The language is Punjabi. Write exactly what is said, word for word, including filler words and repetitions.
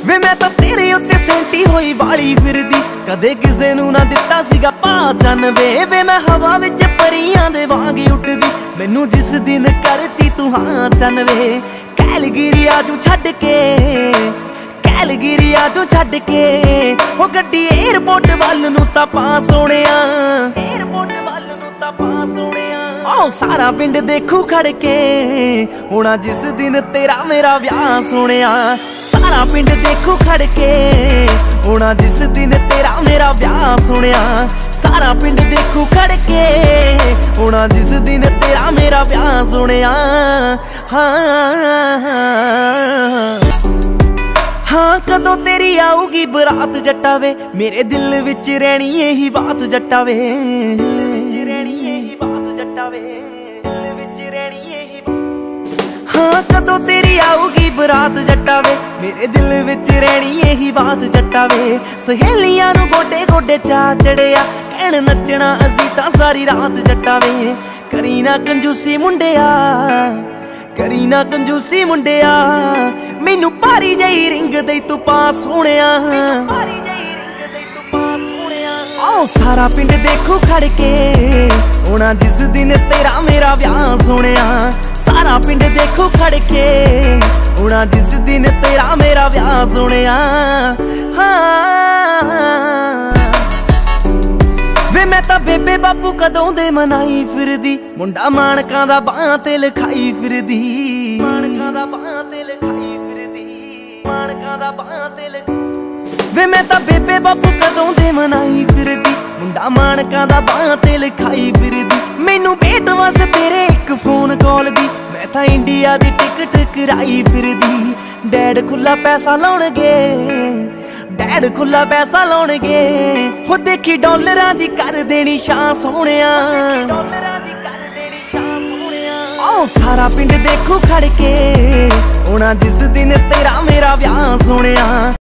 ਵੇ मैं ਤਾਂ ਤੇਰੇ ਉੱਤੇ ਸੈਂਟੀ ਹੋਈ ਵਾਲੀ ਫਿਰਦੀ, ਕਦੇ ਕਿਸੇ ਨੂੰ ਨਾ ਦਿੱਤਾ ਸੀਗਾ ਪਾ ਚੰਨ ਵੇ ਵੇ ਮੈਂ ਹਵਾ ਵਿੱਚ ਪਰੀਆਂ ਦੇ ਵਾਂਗ ਉੱਡਦੀ, ਮੈਨੂੰ ਜਿਸ ਦਿਨ ਕਰਤੀ ਤੂੰ ਹਾਂ ਚੰਨ ਵੇ। ਕੈਲਗਰੀ ਆਜੂ ਛੱਡ ਕੇ ਕੈਲਗਰੀ ਆਜੂ ਛੱਡ ਕੇ ਉਹ ਗੱਡੀ 에ਅਰਪੋਰਟ ਵੱਲ ਨੂੰ ਤਾਂ ਪਾ ਸੋਹਣਿਆ, 에ਅਰਪੋਰਟ ਵੱਲ ਨੂੰ ਤਾਂ ਪਾ ਸੋਹਣਿਆ। ਉਹ ਸਾਰਾ ਪਿੰਡ ਦੇਖੂ ਖੜ ਕੇ ਹੋਣਾ ਜਿਸ ਦਿਨ ਤੇਰਾ ਮੇਰਾ ਵਿਆਹ ਸੋਹਣਿਆ, ਸਾਰਾ ਪਿੰਡ ਦੇਖੂ ਖੜ ਕੇ ਹੋਣਾ ਜਿਸ ਦਿਨ ਤੇਰਾ ਮੇਰਾ ਵਿਆਹ ਸੋਹਣਿਆ, ਸਾਰਾ ਪਿੰਡ ਦੇਖੂ ਖੜ ਕੇ ਹੋਣਾ ਜਿਸ ਦਿਨ ਤੇਰਾ ਮੇਰਾ ਵਿਆਹ ਸੋਹਣਿਆ। ਹਾਂ ਹਾਂ ਕਦੋਂ ਤੇਰੀ ਆਊਗੀ ਬਰਾਤ ਜੱਟਾ ਵੇ, ਮੇਰੇ ਦਿਲ ਵਿੱਚ ਰਹਿਣੀ ਇਹੀ ਬਾਤ ਜੱਟਾ ਵੇ, ਰਹਿਣੀ ਇਹੀ ਬਾਤ ਜੱਟਾ ਵੇ, ਦਿਲ ਵਿੱਚ ਰਹਿਣੀ ਇਹੀ। ਹਾਂ ਕਦੋਂ ਤੇਰੀ ਆਊਗੀ ਬਰਾਤ ਜੱਟਾ ਵੇ, ਮੇਰੇ ਦਿਲ ਵਿੱਚ ਰਹਿਣੀ ਇਹੀ ਬਾਤ ਜੱਟਾ ਵੇ। ਸਹੇਲੀਆਂ ਨੂੰ ਗੋਡੇ ਗੋਡੇ ਚਾ ਚੜਿਆ, ਕਹਿਣ ਨੱਚਣਾ ਅਸੀਂ ਤਾਂ ਸਾਰੀ ਰਾਤ ਜੱਟਾ ਵੇ। ਕਰੀ ਨਾ ਕੰਜੂਸੀ ਮੁੰਡਿਆ ਕਰੀ ਨਾ ਕੰਜੂਸੀ ਮੁੰਡਿਆ, ਮੈਨੂੰ ਭਾਰੀ ਜਈ ਰਿੰਗ ਦੇ ਤੂੰ ਪਾ ਸੋਹਣਿਆ, ਭਾਰੀ ਜਈ ਰਿੰਗ ਦੇ ਤੂੰ ਪਾ ਸੋਹਣਿਆ। ਆਹ ਸਾਰਾ ਪਿੰਡ ਦੇਖੂ ਖੜ ਕੇ ਹੋਣਾ ਜਿਸ ਦਿਨ ਤੇਰਾ ਮੇਰਾ ਵਿਆਹ ਸੋਹਣਿਆ, ਸਾਰਾ ਪਿੰਡ ਦੇਖੂ ਖੜ ਕੇ ਹੋਣਾ ਜਿਸ ਦਿਨ ਤੇਰਾ ਮੇਰਾ ਵਿਆਹ ਸੋਹਣਿਆ। ਹਾਂ ਵੇ ਮੈਂ ਤਾਂ ਬੇਬੇ ਬਾਪੂ ਕਦੋਂ ਦੇ ਮਨਾਈ ਫਿਰਦੀ, ਮੁੰਡਾ ਮਾਣਕਾਂ ਦਾ ਬਾਹਾਂ ਤੇ ਲਿਖਾਈ ਫਿਰਦੀ, ਮਾਣਕਾਂ ਦਾ ਬਾਹਾਂ ਤੇ ਲਿਖਾਈ ਫਿਰਦੀ, ਮਾਣਕਾਂ ਦਾ ਬਾਹਾਂ ਤੇ ਲਿਖ। ਵੇ ਮੈਂ ਤਾਂ ਬੇਬੇ ਬਾਪੂ ਕਦੋਂ ਦੇ ਮਨਾਈ ਫਿਰਦੀ, ਮੁੰਡਾ ਮਾਣਕਾਂ ਦਾ ਬਾਹਾਂ ਤੇ ਲਿਖਾਈ ਫਿਰਦੀ। ਮੈਨੂੰ ਭੇਟ ਵਸ ਤੇਰੇ ਇੱਕ ਫੋਨ ਕਾਲ ਦੀ, ਮੈਂ ਤਾਂ ਇੰਡੀਆ ਦੀ ਟਿਕਟ ਕਰਾਈ ਫਿਰਦੀ। ਡੈਡ ਖੁੱਲਾ ਪੈਸਾ ਲਾਉਣਗੇ ਡੈਡ ਖੁੱਲਾ ਪੈਸਾ ਲਾਉਣਗੇ, ਹੋ ਦੇਖੀ ਡਾਲਰਾਂ ਦੀ ਕਰ ਦੇਣੀ ਸ਼ਾਂ ਸੋਹਣਿਆ, ਡਾਲਰਾਂ ਦੀ ਕਰ ਦੇਣੀ ਸ਼ਾਂ ਸੋਹਣਿਆ। ਆਹ ਸਾਰਾ ਪਿੰਡ ਦੇਖੂ ਖੜ ਕੇ ਹੋਣਾ ਜਿਸ ਦਿਨ ਤੇਰਾ ਮੇਰਾ ਵਿਆਹ ਸੋਹਣਿਆ।